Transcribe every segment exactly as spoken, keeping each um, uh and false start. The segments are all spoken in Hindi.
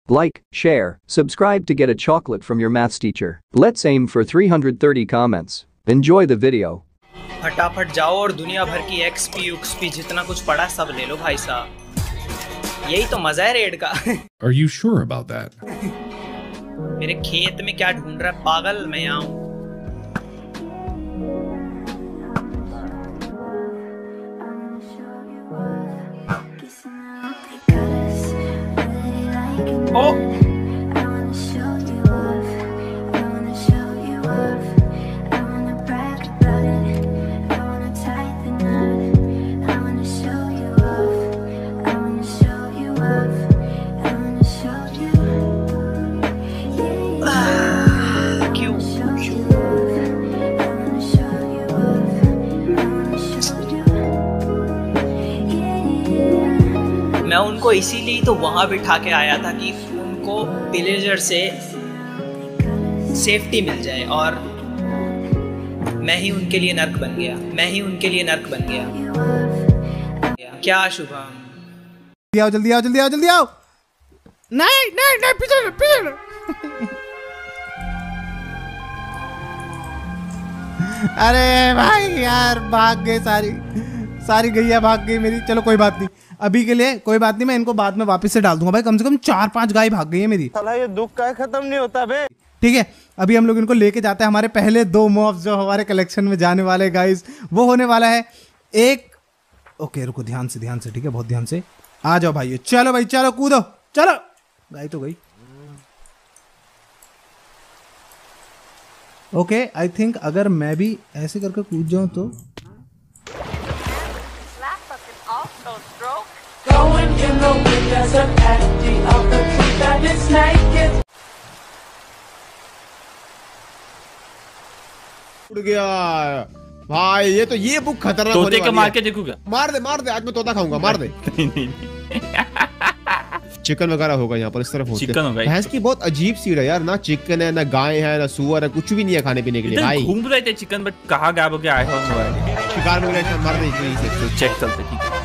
Like, share, subscribe to get a chocolate from your maths teacher. Let's aim for three hundred thirty comments. Enjoy the video. फटाफट जाओ और दुनिया भर की एक्सपी उक्सपी जितना कुछ पड़ा सब ले लो भाई साहब। यही तो मजा है रेड का। Are you sure about that? मेरे खेत में क्या ढूंढ रहा है पागल, मैं यहाँ हूँ। ओ मैं उनको इसीलिए तो वहां बिठा के आया था कि उनको विलेजर से सेफ्टी मिल जाए, और मैं ही उनके लिए नर्क बन गया मैं ही उनके लिए नर्क बन गया। क्या शुभम? जल्दी आओ जल्दी आओ जल्दी आओ जल्दी आओ। नहीं नहीं नहीं पीछे पीछे। अरे भाई यार भाग गए, सारी सारी गैया भाग गई मेरी। चलो कोई बात नहीं, अभी के लिए कोई बात नहीं, मैं इनको बाद में वापस से डाल दूंगा। भाई कम से कम चार पांच गाय भाग गई है मेरी। साला ये दुख का खत्म नहीं होता बे। ठीक है, अभी हम लोग इनको लेके जाते हैं। हमारे पहले दो मॉब्स जो हमारे कलेक्शन में जाने वाले गाइस, वो होने वाला है एक। ओके रुको, ध्यान से ध्यान से, ठीक है, बहुत ध्यान से। आ जाओ भाई, चलो भाई चलो कूदो, चलो। गाय तो गई। ओके आई थिंक अगर मैं भी ऐसे करके कूद जाऊं तो उड़ गया भाई। ये तो ये बुक खतरनाक तोते के मार के देखूंगा। मार दे मार दे, आज मैं तोता खाऊंगा, मार दे। चिकन वगैरह होगा यहाँ पर, इस तरफ होते हैं। भैंस की बहुत अजीब सीड है यार, ना चिकन है ना गाय है ना सुअर है, कुछ भी नहीं है खाने पीने के लिए भाई। घूम रहे थे चिकन, बट कहाँ गायब हो गया आया हुआ शिकार में गया, मार दे इसे। चेक चलते ठीक है।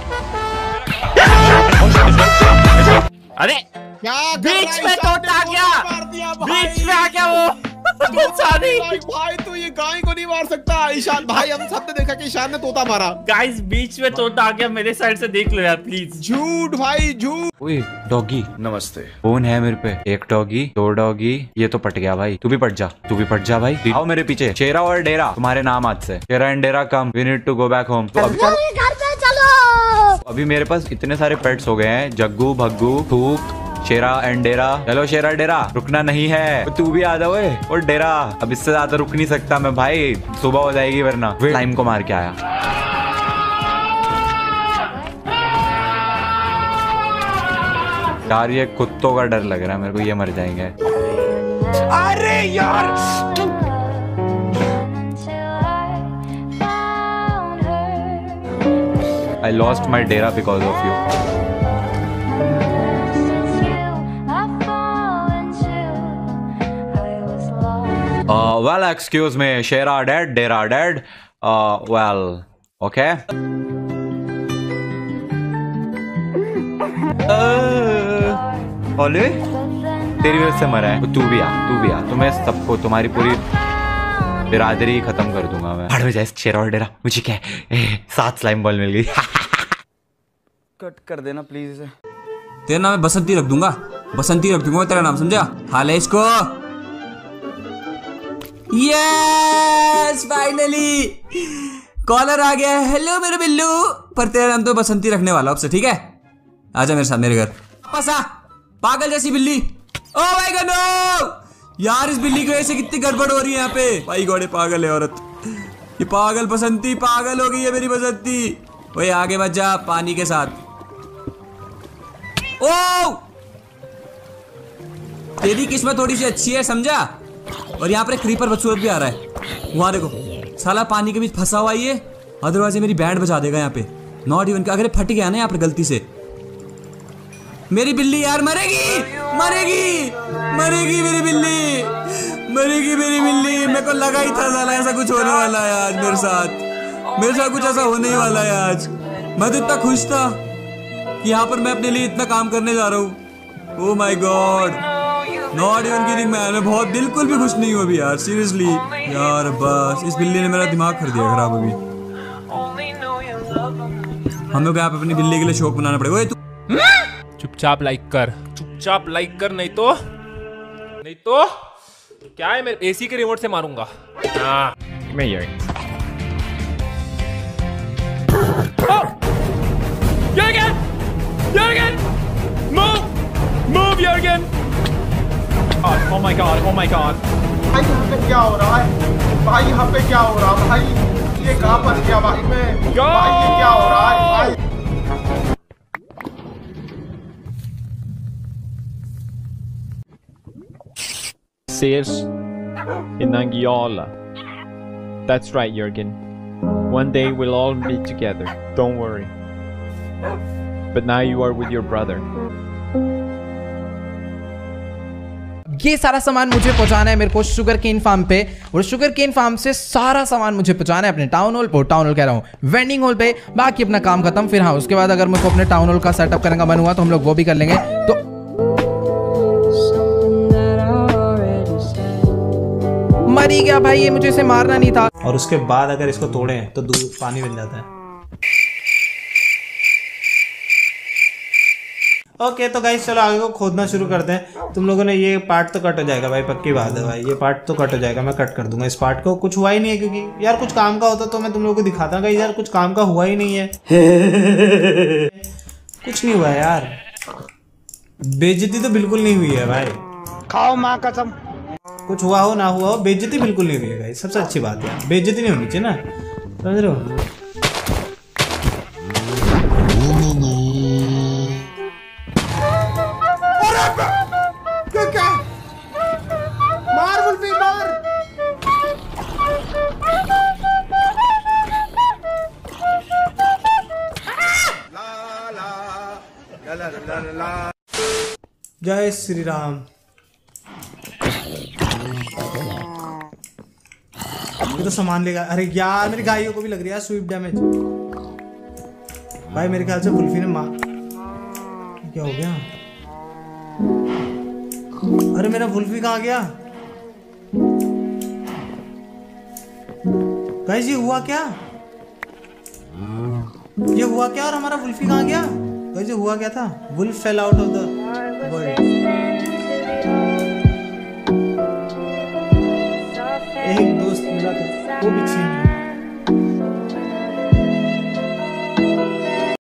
अरे क्या बीच में तोता आ गया, बीच में आ गया वो। भाई, भाई तू ये गाय को नहीं मार सकता ईशान भाई। हम सबने देखा कि ईशान ने तोता मारा। गाइस बीच में तोता आ गया, मेरे साइड से देख लो यार प्लीज। झूठ भाई झूठ। ओए डॉगी नमस्ते। फोन है मेरे पे। एक डॉगी, दो डॉगी, ये तो पट गया भाई। तू भी पट जा, तू भी पट जा भाई। आओ मेरे पीछे। शेरा और डेरा तुम्हारे नाम आज से। Shera and Dera come, we need to go back home. तो अभी घर पे चलो। अभी मेरे पास इतने सारे पेट्स हो गए हैं, जग्गू भग्गू थूक शेरा एंड डेरा। चलो शेरा डेरा रुकना नहीं है, तू भी आ जाओ। और डेरा अब इससे ज्यादा रुक नहीं सकता मैं भाई, सुबह हो जाएगी वरना। टाइम को मार के आया। यार ये कुत्तों का डर लग रहा है मेरे को, ये मर जाएंगे। अरे यार I lost my Dera because of you. Uh, well, excuse me, Shera dead, Dera dead. Uh, well, okay. ओले तेरी वजह से मरा है। तू भी आ, तू भी आ, तुम्हें सबको, तुम्हारी पूरी बिरादरी खत्म कर दूंगा मैं। हट जाए शेरा और डेरा। मुझे क्या है, सात स्लाइम बॉल मिल गई। कट कर देना प्लीज इसे। तेरा नाम मैं बसंती रख दूंगा, बसंती रख दूंगा मैं तेरा नाम, समझा? हाल है इसको। यस फाइनली कॉलर आ गया। हेलो मेरे बिल्लू, पर तेरा नाम तो बसंती रखने वाला अब से, ठीक है? आजा मेरे साथ मेरे घर। पसा पागल जैसी बिल्ली। ओ माय गॉड नो यार, इस बिल्ली की वजह से कितनी गड़बड़ हो रही है यहाँ पे। भाई गॉड पागल है औरत, ये पागल बसंती पागल हो गई है मेरी बसंती। ओए आगे मत जा पानी के साथ। ओ तेरी किस्मत थोड़ी सी अच्छी है समझा। और यहाँ पर एक क्रीपर बदसूरत भी आ रहा है, वहां देखो साला पानी के बीच फंसा हुआ ये, अदरवाइज मेरी बैंड बजा देगा यहाँ पे। नॉट इवन अगर फट गया ना यहाँ पर गलती से, मेरी बिल्ली यार मरेगी मरेगी मरेगी मेरी बिल्ली मरेगी मेरी बिल्ली। मेरे को लगा ही था साला ऐसा कुछ होने वाला है आज मेरे साथ, मेरे साथ कुछ ऐसा होने ही वाला है आज। मैं तो इतना खुश था कि यहाँ पर मैं अपने लिए इतना काम करने जा रहा हूँ, oh my god, not even kidding man, मैं बहुत बिल्कुल भी खुश नहीं हूँ अभी यार, सीरियसली यार। बस इस बिल्ली ने मेरा दिमाग कर दिया खराब अभी। हम लोग यहाँ पे अपनी बिल्ली के लिए शौक बनाना पड़ेगा। तू चुपचाप लाइक कर, चुपचाप लाइक कर, नहीं तो नहीं तो क्या है, मैं एसी के रिमोट से मारूंगा। हाँ मैं ये Jürgen! Jürgen! Move! Move, Jürgen! Oh my god, oh my god. भाई यहाँ पे क्या हो रहा है? भाई यहाँ पे क्या हो रहा है? भाई ये कहाँ फंस गया भाई मैं? भाई ये क्या हो रहा है? भाई Ses in Nangijala. That's right, Jürgen. One day we'll all be together. Don't worry. But now you are with your brother. ये सारा सामान मुझे पहुंचाना है मेरे को शुगर केन फार्म पे, और शुगर केन फार्म से सारा सामान मुझे पहुंचाना है अपने टाउन हॉल पे, टाउन हॉल कह रहा हूँ वेंडिंग हॉल पे। बाकी अपना काम खत्म, फिर हाँ उसके बाद अगर मेरे को अपने टाउन हॉल का सेटअप करने का मन हुआ तो हम लोग वो भी कर लेंगे। तो मरी गया भाई, ये मुझे इसे मारना नहीं था। और उसके बाद अगर इसको तोड़े तो दूध पानी बन जाता है। ओके okay, तो गाइस चलो आगे को खोदना शुरू करते हैं। तुम लोगों ने ये पार्ट तो कट हो जाएगा भाई, पक्की बात है भाई, ये पार्ट तो कट हो जाएगा, मैं कट कर दूंगा इस पार्ट को। कुछ हुआ ही नहीं है क्योंकि यार कुछ काम का होता तो मैं तुम लोगों को दिखाता गाइस, यार कुछ काम का हुआ ही नहीं है। कुछ नहीं हुआ यार, बेइज्जती तो बिल्कुल नहीं हुई है भाई, खाओ माँ कसम। कुछ हुआ हो ना हुआ हो, बेइज्जती बिल्कुल नहीं हुई है गाइस, सबसे अच्छी बात है, बेइज्जती नहीं होनी चाहिए ना, समझ रहे हो। मार वुल्फी मार। जय श्री राम। ये तो सामान लेगा। अरे यार मेरी गायों को भी लग रही है स्वीप डैमेज भाई, मेरे ख्याल से वुल्फी ने मार, क्या हो गया? अरे मेरा वुल्फी कहाँ गया गाइस? ये हुआ क्या? ये हुआ क्या? और हमारा वुल्फी कहाँ गया गाइस? ये हुआ क्या था? Wolf fell out of the world. एक दोस्त मिला था वो भी छीन